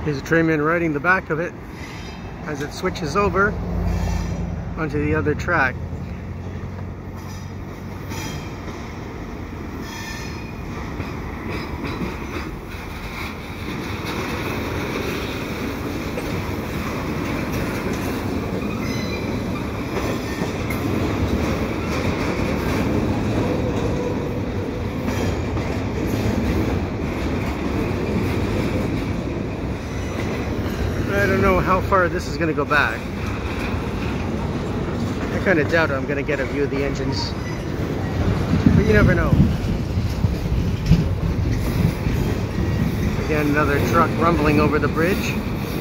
Here's a Trainman riding the back of it as it switches over onto the other track. I don't know how far this is going to go back. I kind of doubt I'm going to get a view of the engines, but you never know. Again, another truck rumbling over the bridge.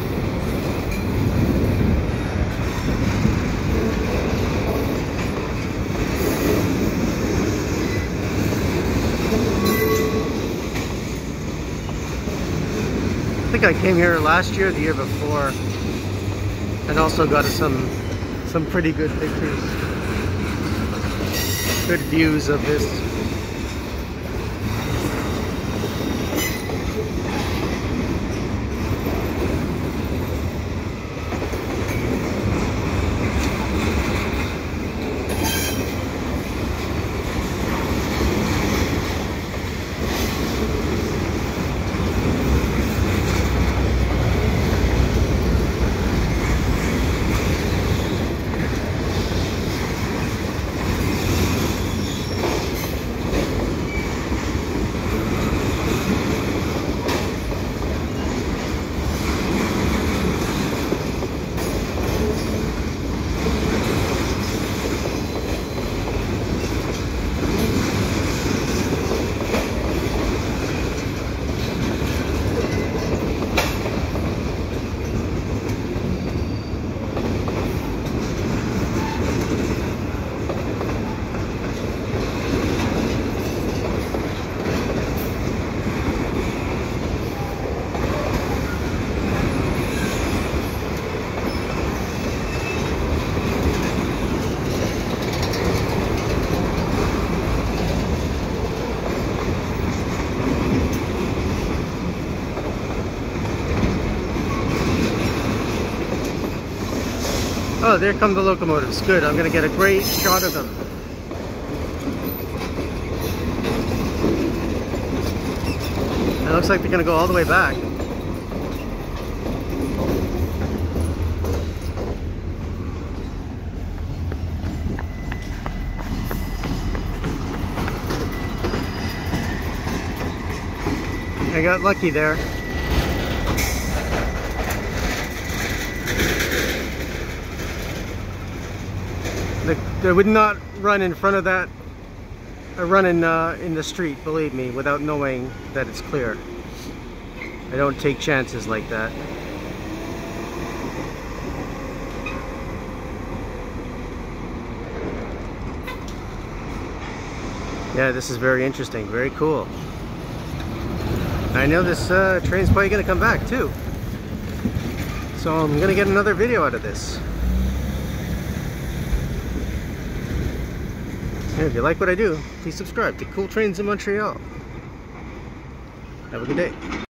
I think I came here last year, the year before, and also got some pretty good pictures, good views of this. Oh, there come the locomotives. Good, I'm going to get a great shot of them. It looks like they're going to go all the way back. I got lucky there. They would not run in front of that, or run in the street, believe me, without knowing that it's clear. I don't take chances like that. Yeah, this is very interesting, very cool. I know this train's probably going to come back too, so I'm going to get another video out of this. And if you like what I do, please subscribe to Cool Trains in Montreal. Have a good day.